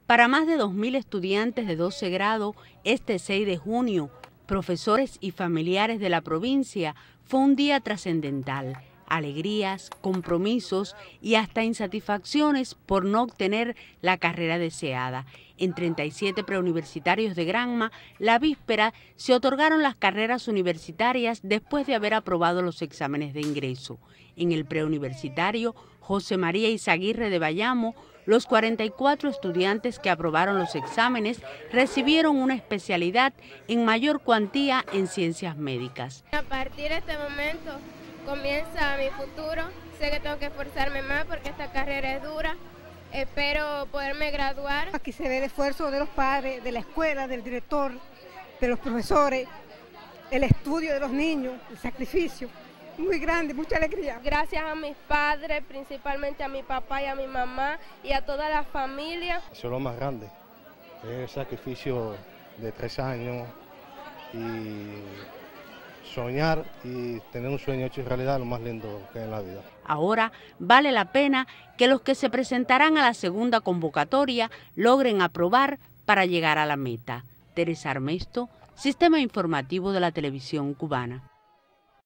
Para más de 2.000 estudiantes de 12 grado, este 6 de junio, profesores y familiares de la provincia, fue un día trascendental. Alegrías, compromisos y hasta insatisfacciones por no obtener la carrera deseada. En 37 preuniversitarios de Granma, la víspera se otorgaron las carreras universitarias después de haber aprobado los exámenes de ingreso. En el preuniversitario José María Izaguirre de Bayamo, los 44 estudiantes que aprobaron los exámenes recibieron una especialidad en mayor cuantía en ciencias médicas. A partir de este momento comienza mi futuro. Sé que tengo que esforzarme más porque esta carrera es dura. Espero poderme graduar. Aquí se ve el esfuerzo de los padres, de la escuela, del director, de los profesores, el estudio de los niños, el sacrificio. Muy grande, mucha alegría. Gracias a mis padres, principalmente a mi papá y a mi mamá y a toda la familia. Eso es lo más grande, es el sacrificio de 3 años y soñar y tener un sueño hecho realidad es lo más lindo que hay en la vida. Ahora vale la pena que los que se presentarán a la segunda convocatoria logren aprobar para llegar a la meta. Teresa Armesto, Sistema Informativo de la Televisión Cubana.